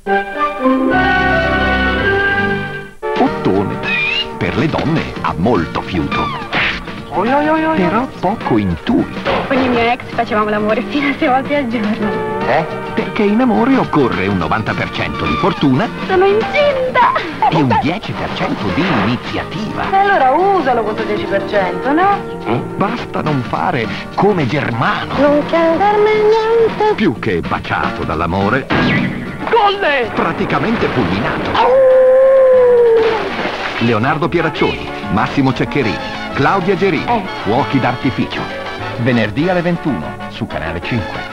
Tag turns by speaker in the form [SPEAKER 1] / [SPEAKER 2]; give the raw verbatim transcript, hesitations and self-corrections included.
[SPEAKER 1] Ottone. Per le donne ha molto fiuto.
[SPEAKER 2] Oi, oi, oi, oi.
[SPEAKER 1] Però poco intuito.
[SPEAKER 3] Con il mio ex facevamo l'amore fino a sei volte al giorno.
[SPEAKER 2] Eh?
[SPEAKER 1] Perché in amore occorre un novanta per cento di fortuna
[SPEAKER 3] Sono incinta!
[SPEAKER 1] e un dieci per cento di iniziativa.
[SPEAKER 3] E allora usalo questo dieci per cento, no?
[SPEAKER 1] Basta non fare come Germano.
[SPEAKER 3] Non cantarmi niente.
[SPEAKER 1] Più che baciato dall'amore,
[SPEAKER 2] Golle!
[SPEAKER 1] praticamente fulminato. Leonardo Pieraccioni, Massimo Ceccherini, Claudia Gerini,
[SPEAKER 3] Eh.
[SPEAKER 1] Fuochi d'artificio. Venerdì alle ventuno su Canale cinque.